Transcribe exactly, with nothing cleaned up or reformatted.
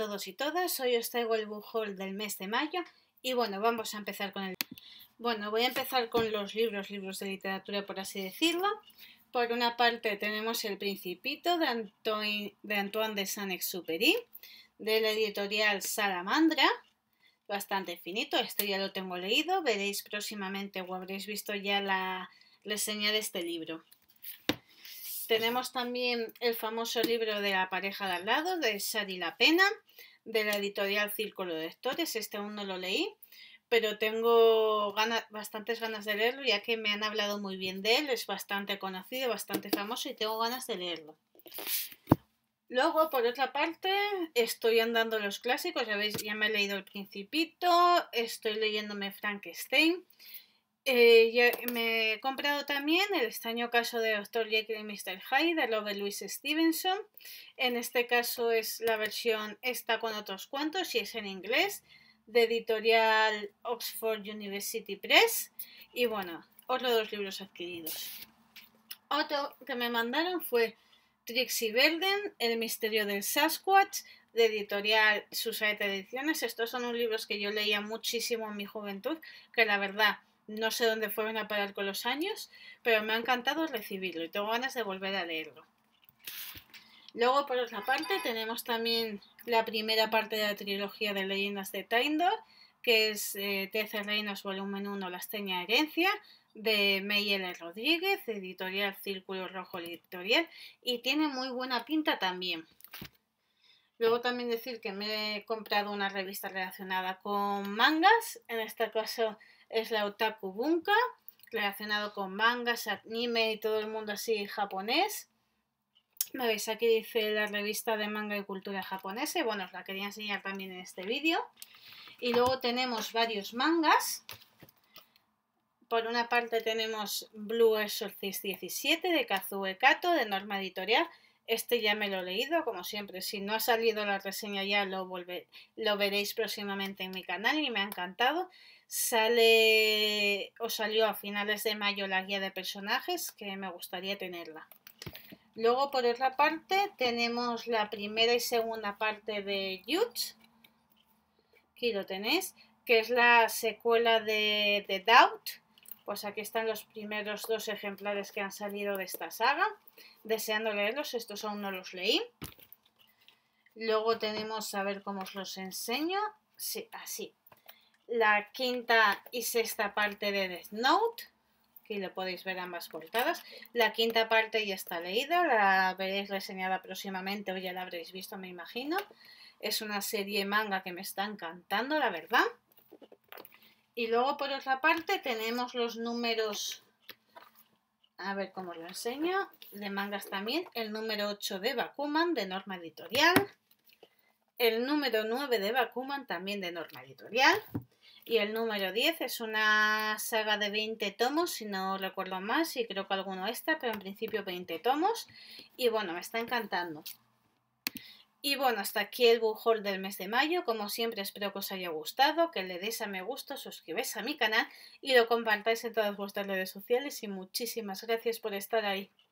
todos y todas, hoy os traigo el book haul del mes de mayo y bueno, vamos a empezar con el... Bueno, voy a empezar con los libros, libros de literatura por así decirlo. Por una parte tenemos El Principito de Antoine de, Antoine de Saint-Exupéry, de la editorial Salamandra, bastante finito, esto ya lo tengo leído, veréis próximamente o habréis visto ya la reseña de este libro. Tenemos también el famoso libro de La pareja de al lado, de Sari La Pena, de la editorial Círculo de Lectores. Este aún no lo leí, pero tengo ganas, bastantes ganas de leerlo, ya que me han hablado muy bien de él, es bastante conocido, bastante famoso y tengo ganas de leerlo. Luego, por otra parte, estoy andando los clásicos, ya veis, ya me he leído El Principito, estoy leyéndome Frankenstein. Eh, ya me he comprado también El extraño caso de doctor Jekyll y mister Hyde de Robert Louis Stevenson. En este caso es la versión esta con otros cuentos y es en inglés, de editorial Oxford University Press. Y bueno, otros dos libros adquiridos. Otro que me mandaron fue Trixie Verden, El misterio del Sasquatch, de editorial Society Ediciones. Estos son unos libros que yo leía muchísimo en mi juventud, que la verdad no sé dónde fueron a parar con los años, pero me ha encantado recibirlo y tengo ganas de volver a leerlo. Luego, por otra parte, tenemos también la primera parte de la trilogía de Leyendas de Taindor, que es eh, trece Reinos, volumen uno, La extraña herencia, de May L. Rodríguez, editorial Círculo Rojo Editorial, y tiene muy buena pinta también. Luego también decir que me he comprado una revista relacionada con mangas, en este caso es la Otaku Bunka, relacionado con mangas, anime y todo el mundo así japonés. Me veis, aquí dice la revista de manga y cultura japonesa y bueno, os la quería enseñar también en este vídeo. Y luego tenemos varios mangas. Por una parte tenemos Blue Exorcist diecisiete de Kazue Kato de Norma Editorial. Este ya me lo he leído, como siempre. Si no ha salido la reseña ya lo, volver, lo veréis próximamente en mi canal y me ha encantado. Sale o salió a finales de mayo la guía de personajes, que me gustaría tenerla. Luego, por otra parte, tenemos la primera y segunda parte de Youth. Aquí lo tenéis, que es la secuela de The Doubt. Pues aquí están los primeros dos ejemplares que han salido de esta saga. Deseando leerlos, estos aún no los leí. Luego tenemos, a ver cómo os los enseño. Sí, así. La quinta y sexta parte de Death Note. Aquí lo podéis ver ambas portadas. La quinta parte ya está leída, la veréis reseñada próximamente o ya la habréis visto, me imagino. Es una serie manga que me está encantando, la verdad. Y luego por otra parte tenemos los números, a ver cómo os lo enseño, de mangas también. El número ocho de Bakuman de Norma Editorial. El número nueve de Bakuman también de Norma Editorial. Y el número diez es una saga de veinte tomos, si no recuerdo más, y creo que alguno extra, pero en principio veinte tomos. Y bueno, me está encantando. Y bueno, hasta aquí el book haul del mes de mayo. Como siempre, espero que os haya gustado, que le deis a me gusta, suscribáis a mi canal y lo compartáis en todas vuestras redes sociales. Y muchísimas gracias por estar ahí.